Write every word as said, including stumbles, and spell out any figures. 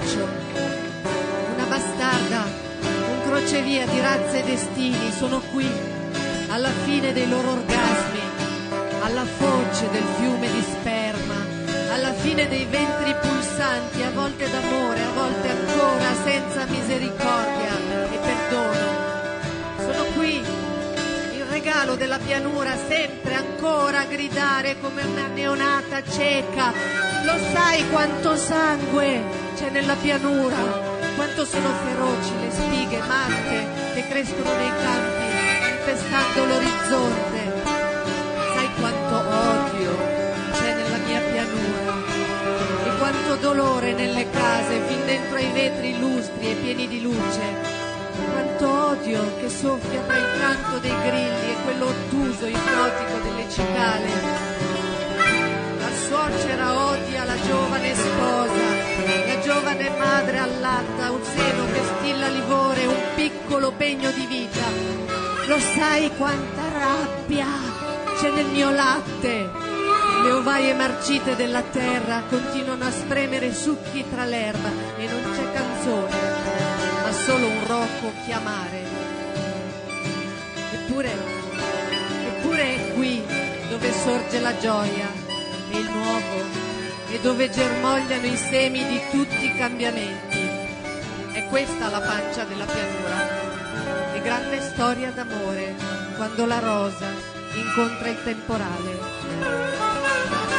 braccio, una bastarda, un crocevia di razze e destini sono qui, alla fine dei loro orgasmi, alla foce del fiume di sperma, alla fine dei ventri pulsanti, a volte d'amore, a volte ancora senza misericordia e perdono. Sono qui, il regalo della pianura, sempre ancora a gridare come una neonata cieca. Lo sai quanto sangue c'è nella pianura, quanto sono feroci le spighe matte che crescono nei campi, infestando l'orizzonte. Sai quanto odio c'è nella mia pianura e quanto dolore nelle case fin dentro ai vetri lustri e pieni di luce. Quanto odio che soffia tra il canto dei grilli e quello ottuso ipnotico delle cicale. La suocera odia la giovane sposa, la giovane madre allatta, un seno che stilla livore, un piccolo pegno di vita. Lo sai quanta rabbia c'è nel mio latte? Le ovaie marcite della terra continuano a spremere succhi tra l'erba e non c'è canzone, ma solo un roco chiamare. Eppure, eppure è qui dove sorge la gioia e il nuovo e dove germogliano i semi di tutti i cambiamenti. È questa la pancia della pianura e grande storia d'amore quando la rosa incontra il temporale.